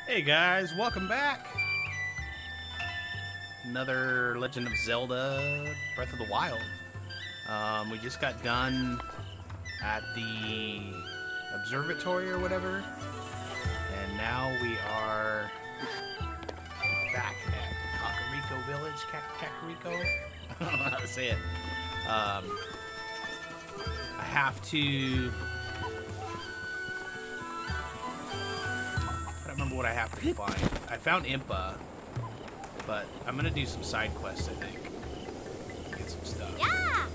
Hey guys, welcome back. Another Legend of Zelda Breath of the Wild. We just got done at the observatory or whatever, and now we are back at Kakariko Village. Kakariko? I don't know how to say it. I have to... I don't remember what I have to find. I found Impa, but I'm gonna do some side quests, I think. Get some stuff. Yeah!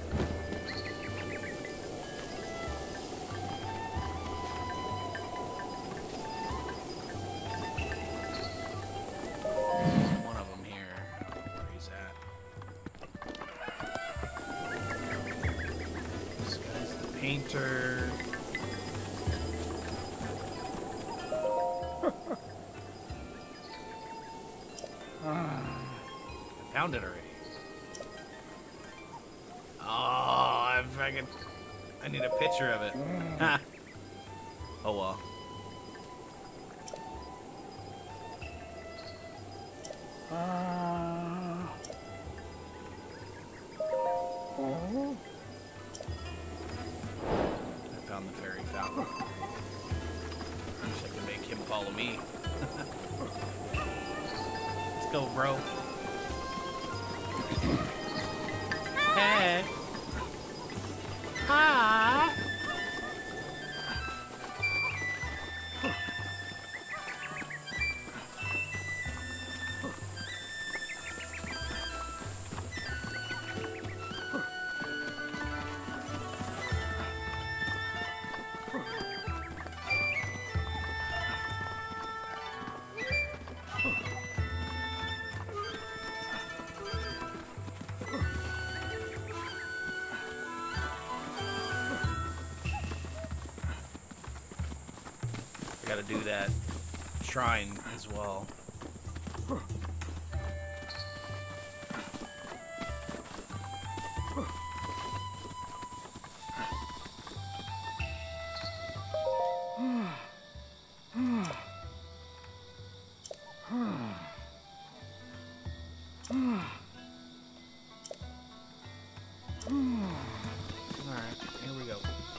There's one of them here. Where he's at. This guy's the painter. I found it already. Oh, I need a picture of it. Ha. Oh well. I found the fairy fountain. Wish I could make him follow me. Let's go, bro. Hey. Hi. Gotta do that shrine as well. Alright, here we go.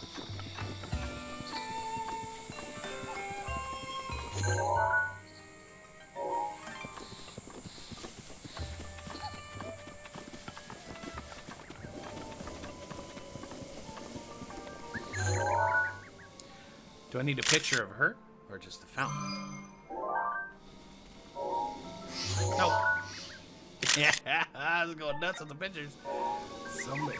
Do I need a picture of her or just the fountain? No. Yeah, I was going nuts with the pictures. So much.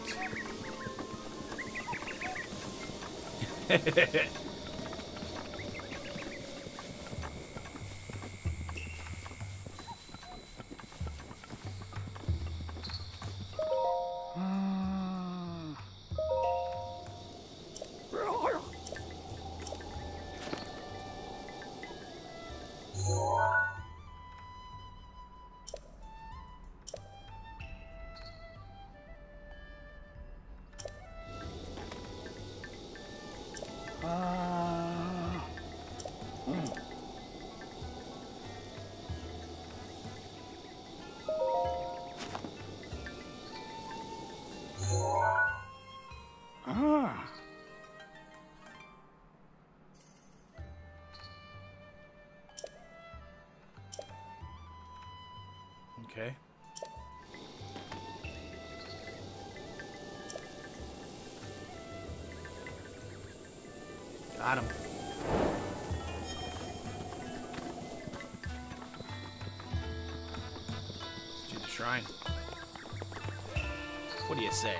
Okay. Got him. Let's do the shrine. What do you say?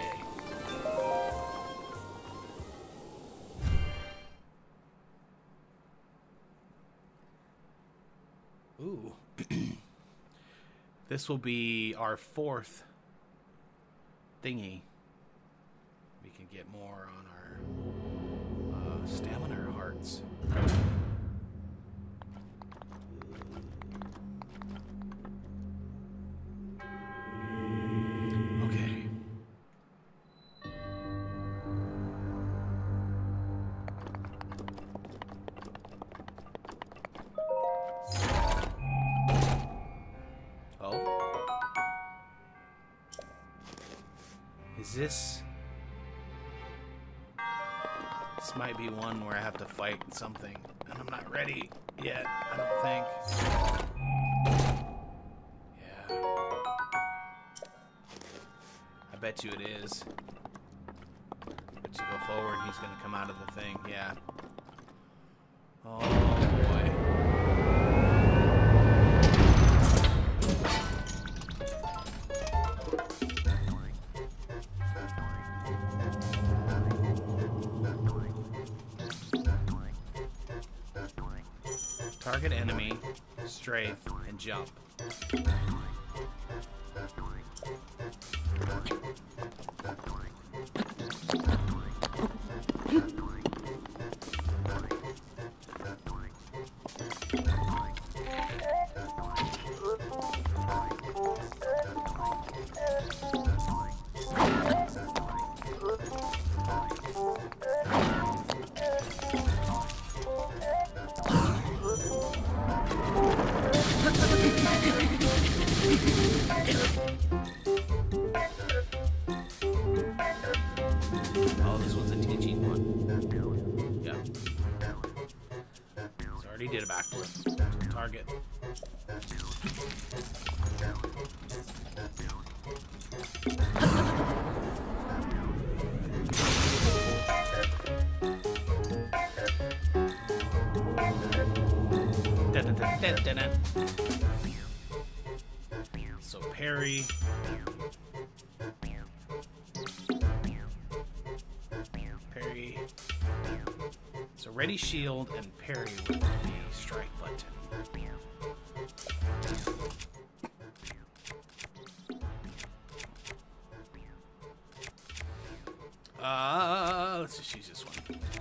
Ooh. This will be our fourth thingy. We can get more on our stamina hearts. Okay. Is this... This might be one where I have to fight something, and I'm not ready yet, I don't think. Yeah. I bet you it is. But you go forward, he's gonna come out of the thing, yeah. Oh boy. Target enemy, strafe, and jump. Oh, this one's a teaching one. Yeah. So already did a backflip. So target. Dun, dun, dun, dun, dun. So parry. Parry. So ready shield and parry with the strike button. Let's just use this one.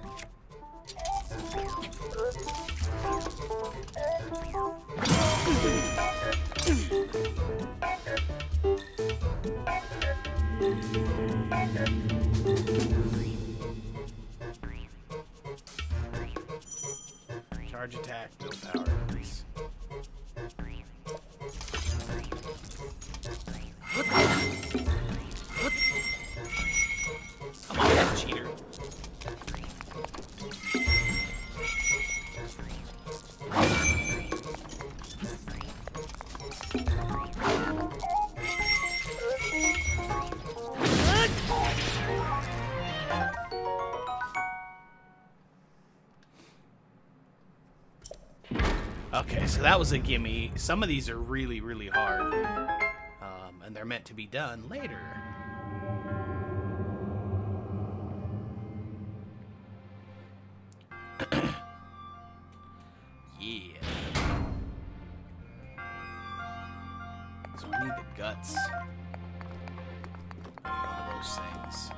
Charge attack, build power increase. Come on, you cheater. Okay, so that was a gimme. Some of these are really, really hard. And they're meant to be done later. Yeah. So I need the guts. One of those things.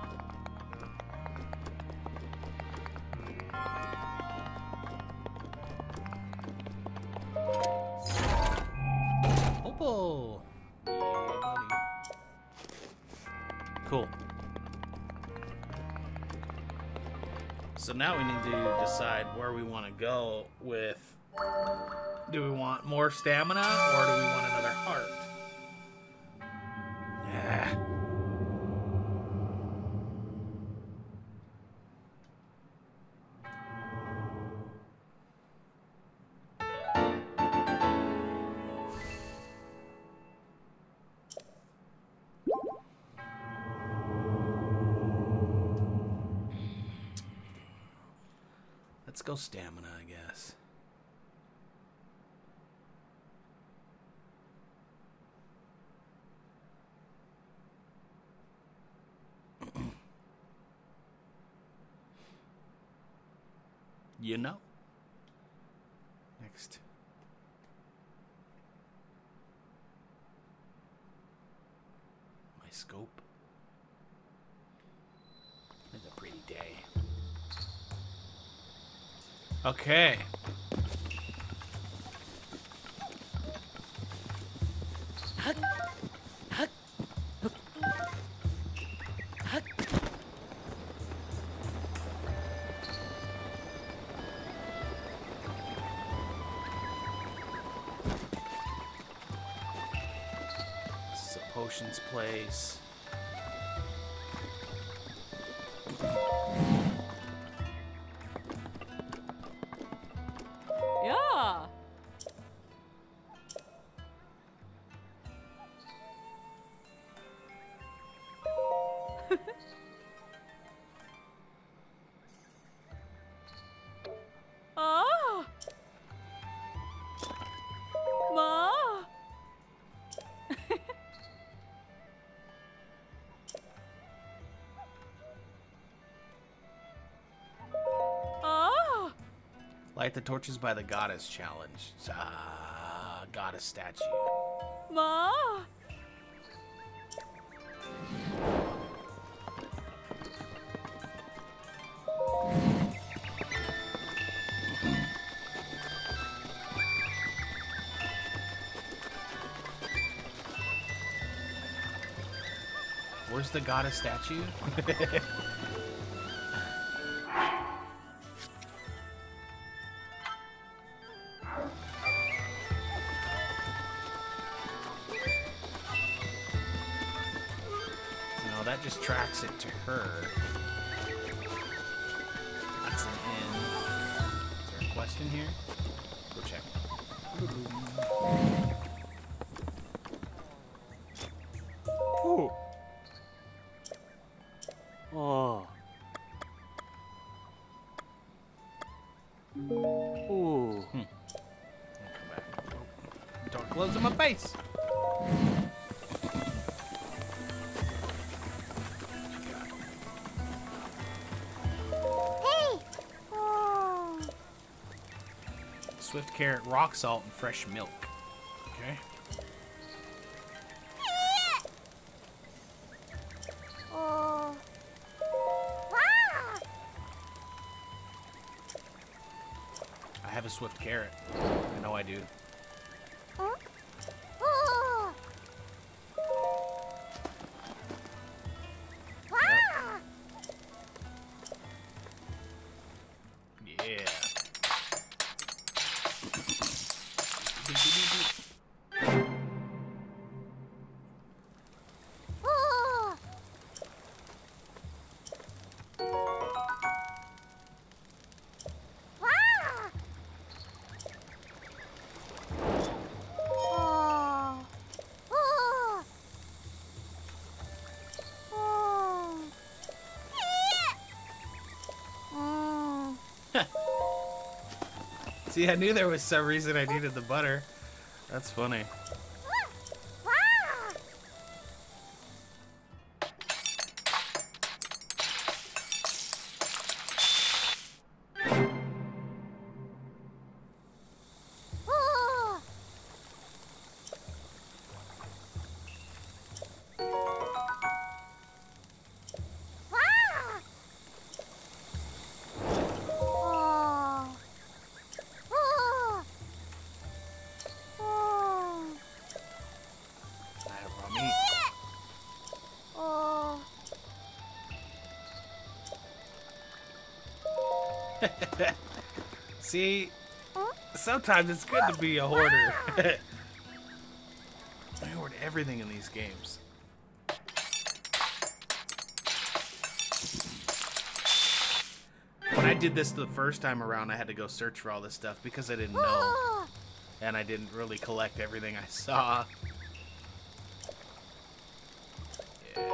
Opal! Yeah, buddy. Cool. So now we need to decide where we want to go with... Do we want more stamina, or do we want another heart? Yeah. Let's go stamina, I guess. You know? Next. My scope. It's a pretty day. Okay. This is a potions place. Light the torches by the goddess challenge. Goddess statue. Ma. Where's the goddess statue? No, that just tracks it to her. That's an inn. Is there a quest in here? Go check. Ooh. Oh. Ooh. Come back. Door closed in my face. Hey! Oh. Swift carrot, rock salt, and fresh milk. Okay. Oh. Wow! I have a swift carrot. I know I do. Huh? Oh. Wow! Yeah. Oh. Wow! Oh. Oh. Oh. Mm. See, I knew there was some reason I needed the butter. That's funny. Wow! Oh. Wow! Oh. Oh. Oh. I have raw meat. Oh. See, sometimes it's good to be a hoarder. I hoard everything in these games. When I did this the first time around, I had to go search for all this stuff because I didn't know. Oh. And I didn't really collect everything I saw. Yeah.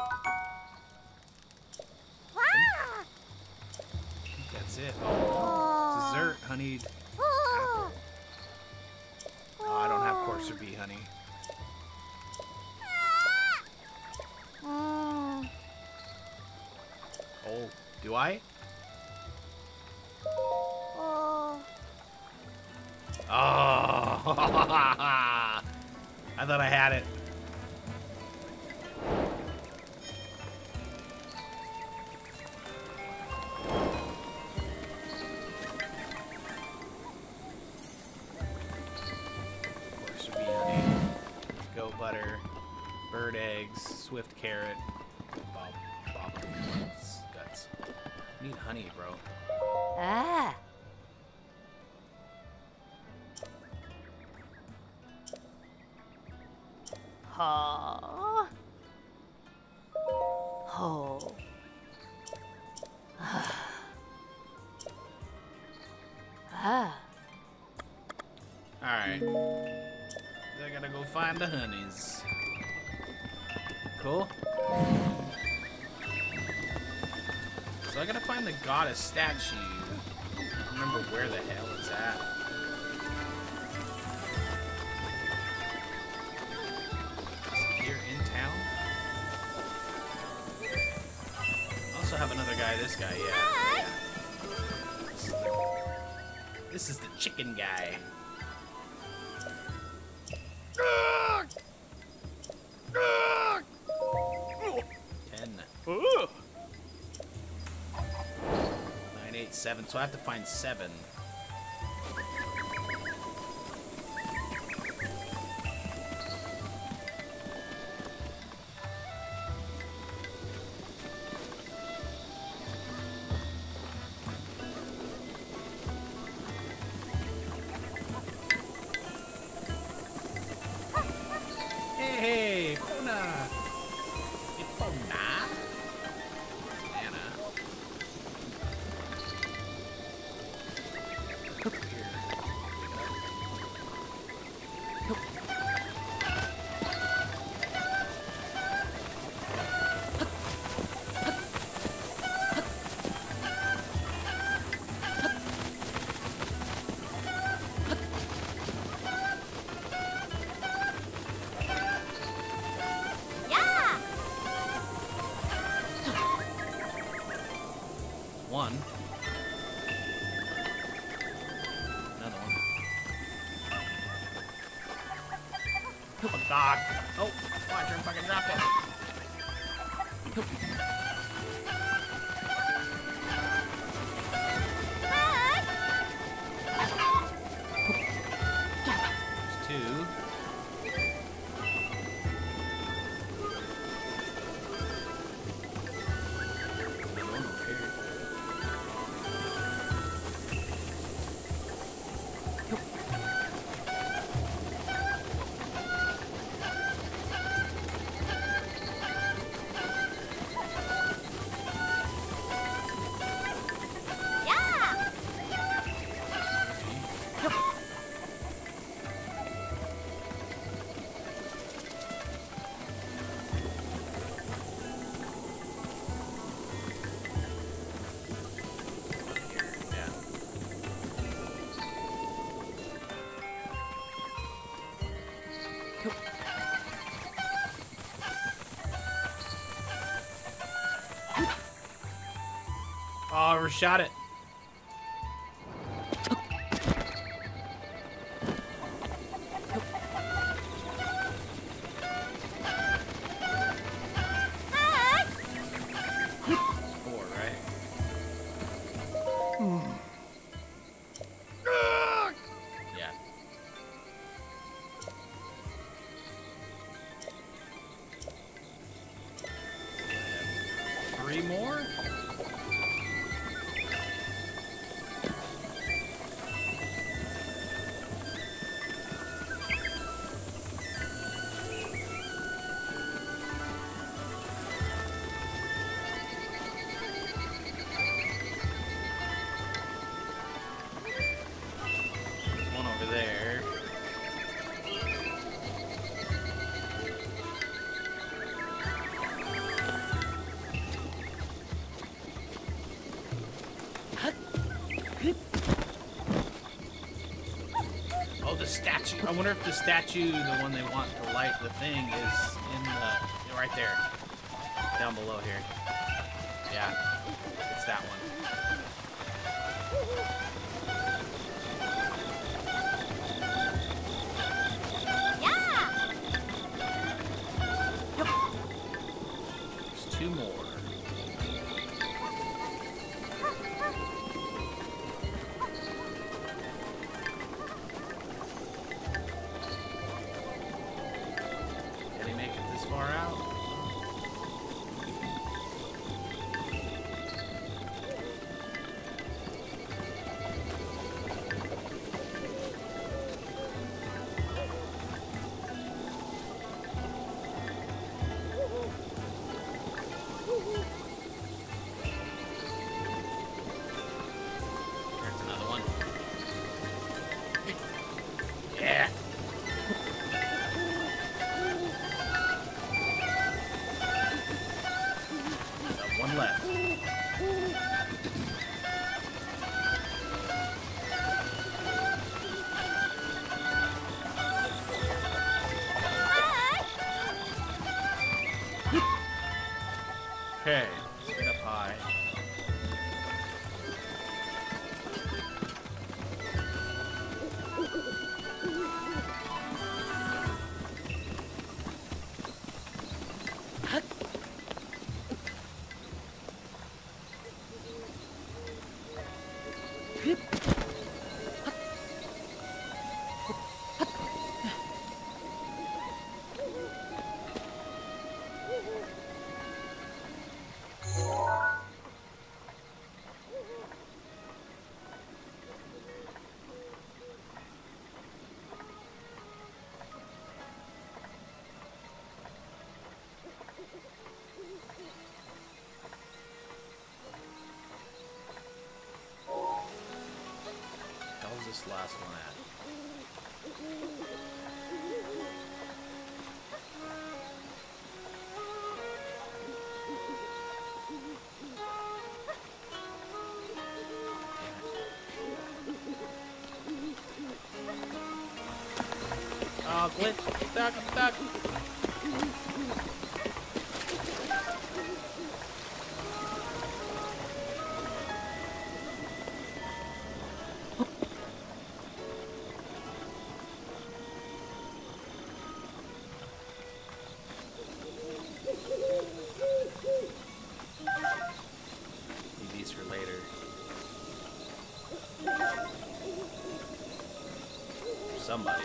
Wow! I think that's it. Oh, dessert, honeyed Oh. apple. Oh, I don't have coarser bee honey. Mm. Oh, do I? Oh. Oh, I thought I had it. Of course, would be honey, goat butter, bird eggs, swift carrot, bob guts. Need honey, bro. Ah. Ha. Ho. Ah. Alright. I gotta go find the honeys. Cool. So I gotta find the goddess statue. I don't remember where the hell it's at. Is it here in town? I also have another guy, this guy, yeah. This is the This is the chicken guy. 10. Oh. 9, 8, 7. So I have to find 7. Hey, Puna! It's Puna! Anna. Yeah! One. Another one. Oh, God. Oh, watch her fucking drop it. There's 2. Another one over here. Yeah! Yeah. Oh, I overshot it. It's 4, right? Yeah. I have 3 more? There's one over there. Oh, the statue. I wonder if the statue, the one they want to light the thing, is in the... right there. Down below here. Yeah. It's that one. Yeah! There's 2 more. Did he make it this far out? last one at? Oh, glitch! Duck! Duck! Need these for later. Somebody.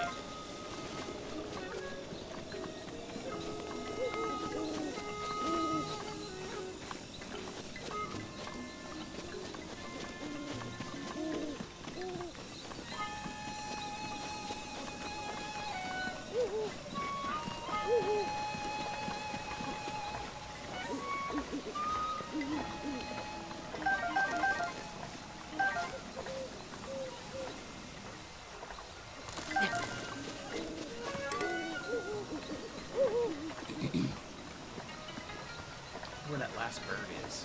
Where that last bird is.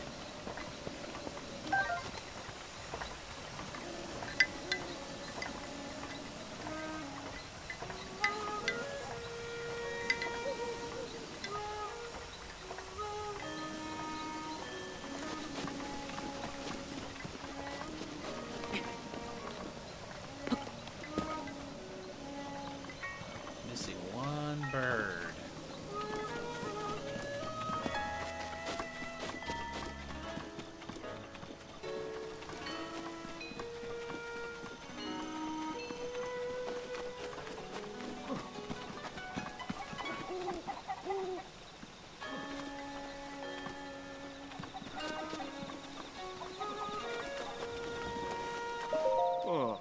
Missing one bird. Oh.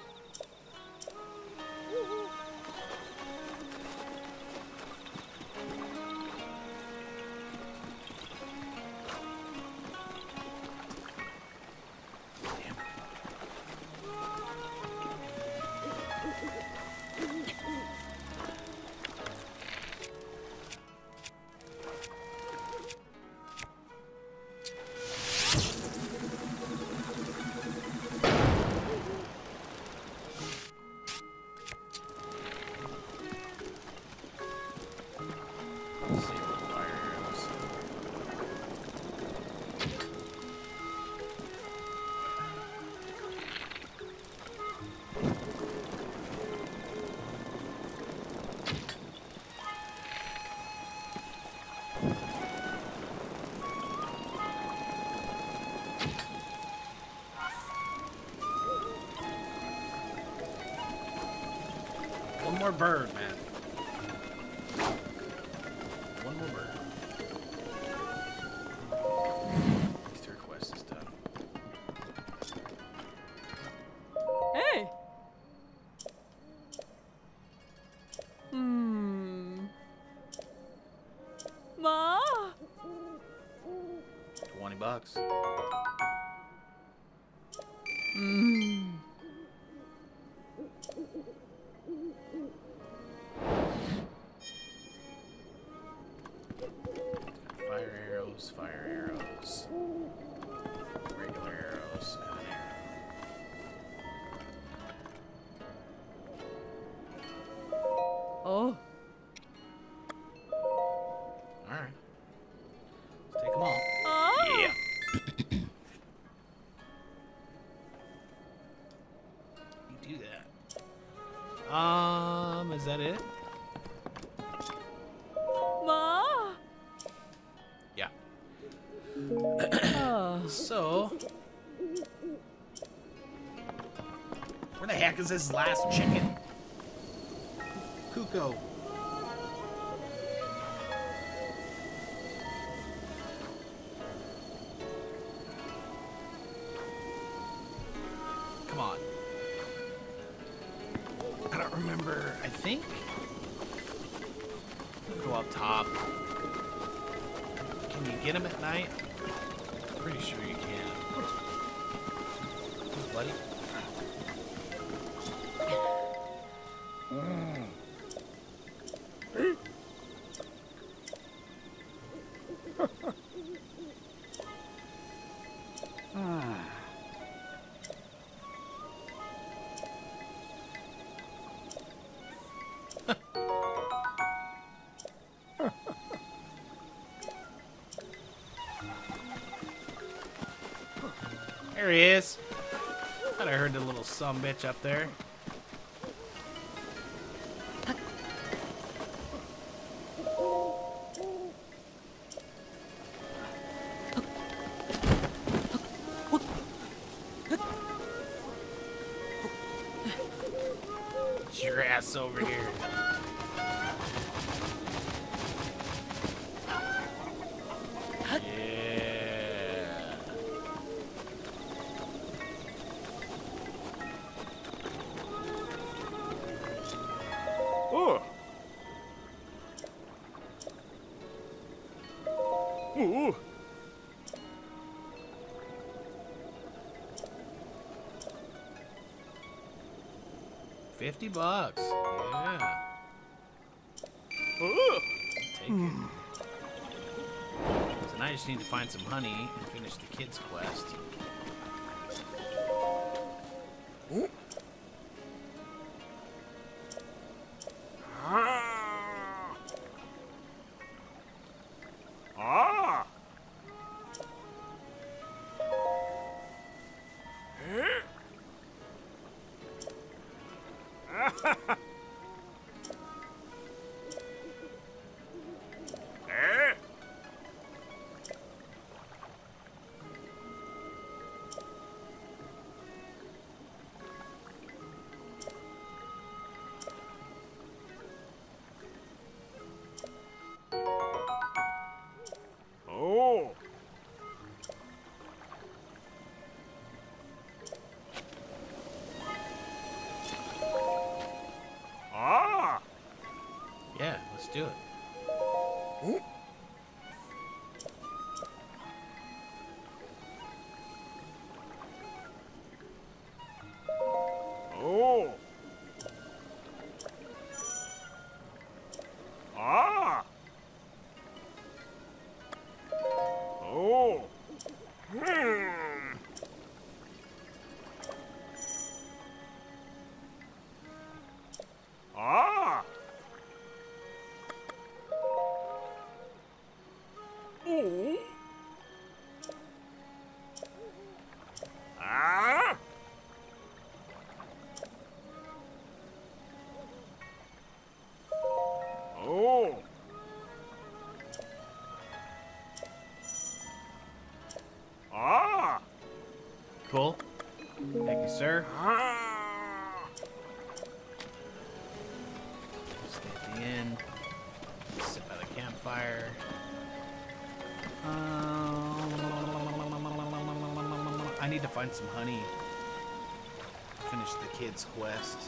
Let's see what fire arrows. One more bird, man. One more bird. At least the request is done. Hey! Hmm. Ma? $20. Hmm. Fire arrows, regular arrows, and an arrow. Oh. Alright. Let's take them all. Oh. Yeah. You do that. Is that it? Ma? Yeah. Oh. So, where the heck is this last chicken? Kuko. Come on. I don't remember. I think. Go up top. Can you get him at night? Pretty sure you can. Buddy. There he is. Thought I heard the little sumbitch up there. Get your ass over here. Yeah. Oh. Ooh. 50 bucks. Yeah. Oh. Take it. So now I just need to find some honey and finish the kids' quest. Ah. Ah. Eh? Eh? Oh. Ah. Yeah, let's do it. Oh. Ah. Oh. Hmm. Ah. Oh. Ah. Oh. Ah. Cool. Thank you, sir. Ah. Stay at the end. Sit by the campfire. I need to find some honey. Finish the kids' quest.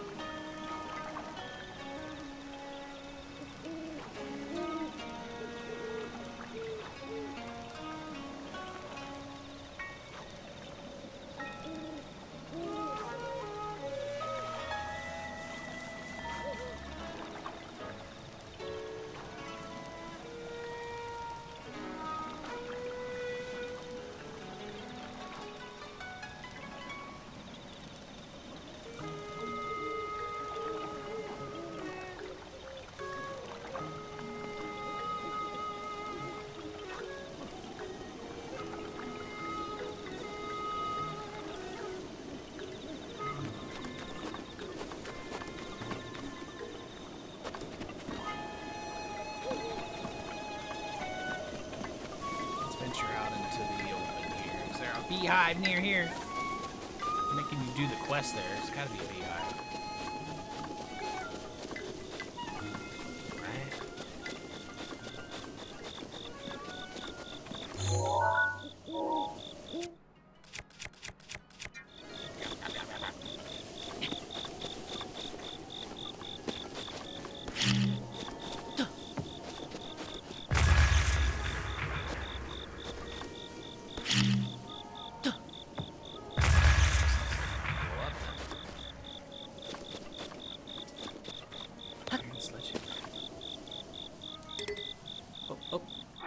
Venture out into the open here. Is there a beehive near here? Making you do the quest there. There's gotta be a beehive. Right? Oh, oh.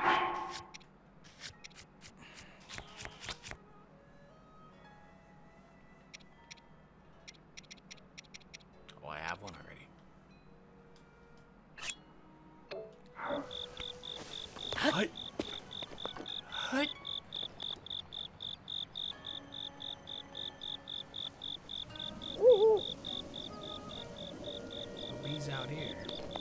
Oh, I have one already. Hut. Hut. bees out here.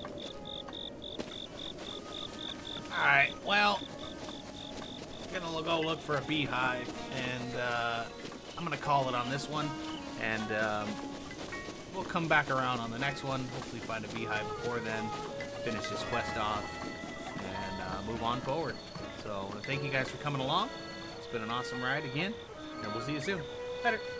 Alright, well, gonna go look for a beehive, and I'm gonna call it on this one, and we'll come back around on the next one, hopefully find a beehive before then, finish this quest off, and move on forward. So I want to thank you guys for coming along. It's been an awesome ride again, and we'll see you soon. Later.